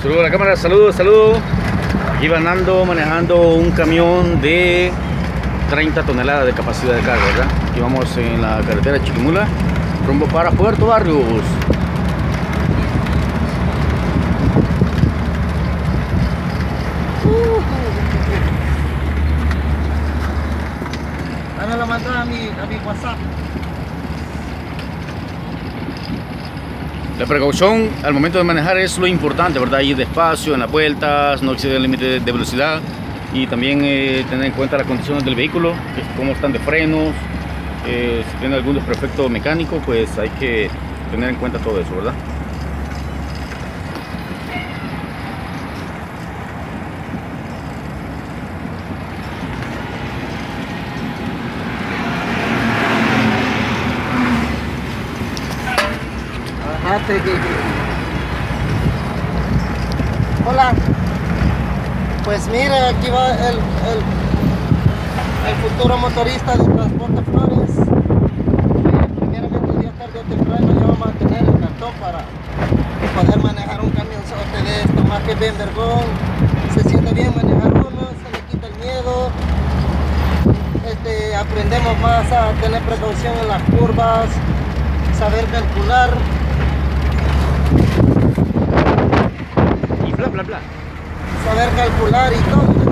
Saludos a la cámara, saludos. Aquí van ando manejando un camión de 30 toneladas de capacidad de carga, ¿verdad? Aquí vamos en la carretera Chiquimula, rumbo para Puerto Barrios. Ahora lo mandó a mi WhatsApp. La precaución al momento de manejar es lo importante, ¿verdad? Ir despacio en las vueltas, no exceder el límite de velocidad y también tener en cuenta las condiciones del vehículo, cómo están de frenos, si tiene algún desperfecto mecánico, pues hay que tener en cuenta todo eso, ¿verdad? Hola, pues mira, aquí va el futuro motorista de Transporte Flores. Primeramente, día tarde o temprano ya vamos a tener el cartón para poder manejar un camionzote de esto, más que bien vergón. Se siente bien manejar uno, se le quita el miedo. Aprendemos más a tener precaución en las curvas, saber calcular. Y bla bla bla. Saber calcular y todo.